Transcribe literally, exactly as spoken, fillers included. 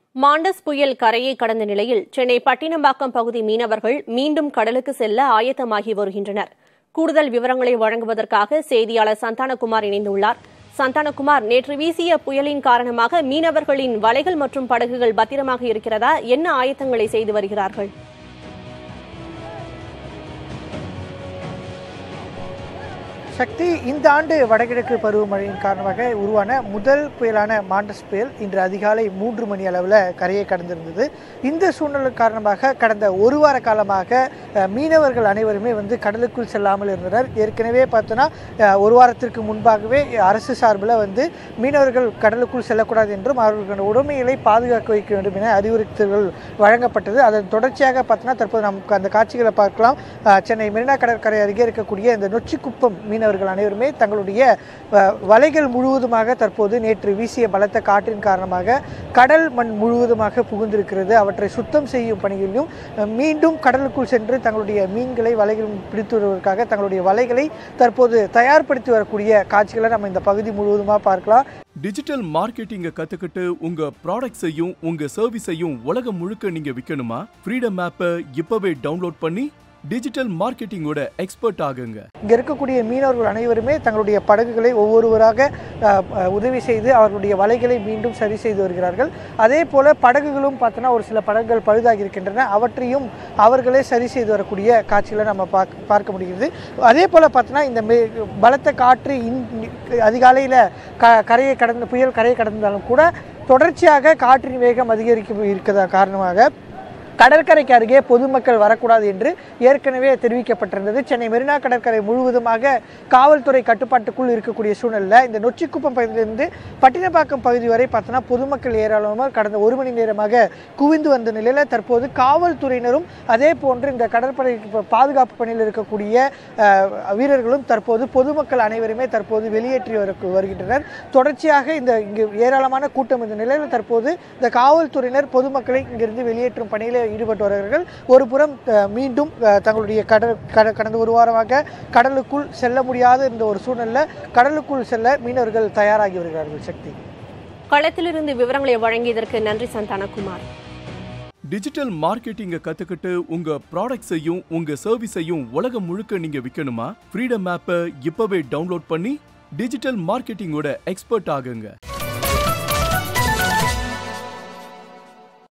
Mandous புயல் கரையை கடந்த நிலையில் சென்னை பட்டினம்பாக்கம் பகுதி மீனவர்கள் மீண்டும் கடலுக்கு செல்ல ஆயத்தமாகி வருகின்றனர். கூடுதல் விவரங்களை வழங்குவதற்காக செய்தியாளர் சந்தானகுமார் இணைந்துள்ளார். சந்தானகுமார், நேற்று வீசிய புயலின் காரணமாக மீனவர்களின் வலைகள் மற்றும் படகுகள் பத்திரமாக இருக்கிறதா? என்ன ஆயத்தங்களை செய்து வருகிறார்கள்? சக்தி, இந்த ஆண்டு வடகிழக்கு பருவமழையின் காரணமாக உருவான முதல் புயலான மாண்டஸ் புயல் இன்று அதிகாலை மூன்று மணி அளவில் கரையை கடந்திருந்தது. இந்த சூழ்நிலை காரணமாக கடந்த ஒரு வார காலமாக மீனவர்கள் அனைவருமே வந்து கடலுக்குள் செல்லாமல் இருந்தனர். ஏற்கனவே பார்த்தோன்னா ஒரு வாரத்திற்கு முன்பாகவே அரசு சார்பில் வந்து மீனவர்கள் கடலுக்குள் செல்லக்கூடாது என்றும் அவர்களுடைய உடைமைகளை பாதுகாக்க வைக்க வேண்டும் என அறிவுறுத்தல்கள் வழங்கப்பட்டது. அதன் தொடர்ச்சியாக பார்த்தோன்னா தற்போது நமக்கு அந்த காட்சிகளை பார்க்கலாம். சென்னை மெரினா கடற்கரை அருகே இருக்கக்கூடிய இந்த நொச்சிக்குப்பம் மீனவர்கள் அனைவருமே தங்களுடைய வலைகள் முழுவதுமாக தற்போது நேற்று வீசிய பலத்த காற்றின் காரணமாக கடல் மண் முழுவதுமாக புகுந்திருக்கிறது. அவற்றை சுத்தம் செய்யும் பணிகளிலும் மீண்டும் கடலுக்குள் சென்று தங்களுடைய மீன்களை வலைகள் பிடித்து வருவதற்காக தங்களுடைய வலைகளை தற்போது தயார்படுத்தி வரக்கூடிய காட்சிகளை நம்ம இந்த பகுதி முழுவதுமாக பார்க்கலாம். டிஜிட்டல் மார்க்கெட்டிங்கை கத்துக்கிட்டு உங்க ப்ராடக்ட்ஸையும் உங்க சர்வீஸையும் உலகம் முழுக்க நீங்க விற்கணுமா? ஃப்ரீடம் ஆப்பை இப்பவே டவுன்லோட் பண்ணி டிஜிட்டல் மார்க்கெட்டிங்கோட எக்ஸ்பர்ட் ஆகுங்க. இங்க இருக்கக்கூடிய மீனவர்கள் அனைவருமே தங்களுடைய படகுகளை ஒவ்வொருவராக உதவி செய்து அவர்களுடைய வலைகளை மீண்டும் சரி செய்து வருகிறார்கள். அதே போல படகுகளும் பார்த்தோன்னா ஒரு சில படகுகள் பழுதாகி இருக்கின்றன. அவற்றையும் அவர்களே சரி செய்து வரக்கூடிய காட்சிகளை நம்ம பார்க்க பார்க்க முடிகிறது. அதே போல பார்த்தோன்னா இந்த பலத்த காற்று அதிகாலையில் க கரையை கடந்த புயல் கரையை கடந்தாலும் கூட தொடர்ச்சியாக காற்றின் வேகம் அதிகரிக்க இருக்கிறதா காரணமாக கடற்கரைக்கு அருகே பொதுமக்கள் வரக்கூடாது என்று ஏற்கனவே தெரிவிக்கப்பட்டிருந்தது. சென்னை மெரினா கடற்கரை முழுவதுமாக காவல்துறை கட்டுப்பாட்டுக்குள் இருக்கக்கூடிய சூழ்நிலை இந்த நொச்சிக்குப்பம் பகுதியிலிருந்து பட்டினப்பாக்கம் பகுதி வரை பார்த்தோன்னா பொதுமக்கள் ஏராளமாக கடந்த ஒரு மணி நேரமாக குவிந்து வந்த நிலையில் தற்போது காவல்துறையினரும் அதே போன்று இந்த கடற்படை பாதுகாப்பு பணியில் இருக்கக்கூடிய வீரர்களும் தற்போது பொதுமக்கள் அனைவருமே தற்போது வெளியேற்றி வருகின்றனர். தொடர்ச்சியாக இந்த இங்கு ஏராளமான கூட்டம் இந்த நிலையில் தற்போது இந்த காவல்துறையினர் பொதுமக்களை இங்கிருந்து வெளியேற்றும் பணியில் ஈடுபட்டு வருகிறார்கள். ஒரு புறம் மீண்டும் தங்களுடைய கடல் கடந்த ஒரு வாரமாக கடலுக்குள் செல்ல முடியாத இந்த ஒரு சூழ்நிலை கடலுக்குள் செல்ல மீனவர்கள் தயாராகி வருகிறார்கள். சக்தி, களத்திலிருந்து விவரங்களை வழங்கியதற்கு நன்றி சந்தானகுமார். டிஜிட்டல் மார்க்கெட்டிங்கை கத்துக்கிட்டு உங்க ப்ராடக்ட்ஸையும் உங்க சர்வீஸையும் உலகம் முழுக்க நீங்க விற்கணுமா? ஃப்ரீடம் ஆப்பை இப்பவே டவுன்லோட் பண்ணி டிஜிட்டல் மார்க்கெட்டிங்கோட எக்ஸ்பர்ட் ஆகுங்க.